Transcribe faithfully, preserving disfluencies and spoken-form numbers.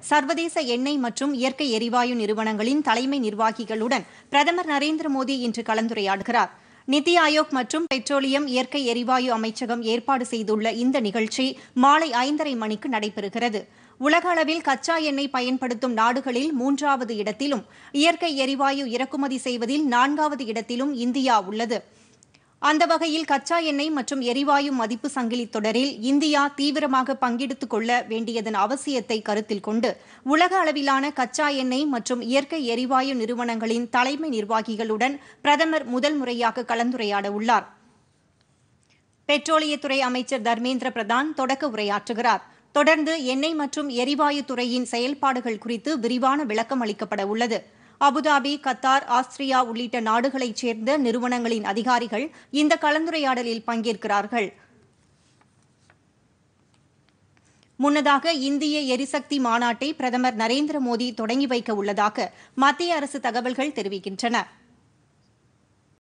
சர்வதேச எண்ணெய் மற்றும் இயற்கை எரிவாயு நிறுவனங்களின் தலைமை நிர்வாகிகளுடன் பிரதமர் நரேந்திர மோடி இன்று கலந்துரையாடுகிறார். நித்தி ஆயோக் மற்றும் பெட்ரோலியம் இயற்கை எரிவாயு அமைச்சகம் ஏற்பாடு செய்துள்ள இந்த நிகழ்ச்சி மாலை ஐந்தரை மணிக்கு நடைபெறுகிறது. உலக அளவில் கச்சா எண்ணெய் பயன்படுத்தும் நாடுகளில் மூன்றாவது இடத்திலும் இயற்கை எரிவாயு இறக்குமதி செய்வதில் நான்காவது இடத்திலும் இந்தியா உள்ளது. அந்த வகையில் கச்சா எண்ணெய் மற்றும் எரிவாயு மதிப்பு சங்கிலி தொடரில் இந்தியா தீவிரமாக பங்கெடுத்துக் கொள்ள வேண்டியதன் அவசியத்தை கருத்தில் கொண்டு உலக அளவிலான கச்சா எண்ணெய் மற்றும் இயற்கை எரிவாயு நிறுவனங்களின் தலைமை நிர்வாகிகளுடன் பிரதமர் முதல் முறையாக கலந்துரையாட உள்ளார். பெட்ரோலியத்துறை அமைச்சர் தர்மேந்திர பிரதான் தொடக்க உரையாற்றுகிறார். தொடர்ந்து எண்ணெய் மற்றும் எரிவாயு துறையின் செயல்பாடுகள் குறித்து விரிவான விளக்கம் அளிக்கப்பட உள்ளது. அபுதாபி, கத்தார், ஆஸ்திரியா உள்ளிட்ட நாடுகளைச் சேர்ந்த நிறுவனங்களின் அதிகாரிகள் இந்த கலந்துரையாடலில் பங்கேற்கிறார்கள். முன்னதாக இந்திய எரிசக்தி மாநாட்டை பிரதமர் நரேந்திர மோடி தொடங்கி வைக்க உள்ளதாக மத்திய அரசு தகவல்கள் தெரிவிக்கின்றன.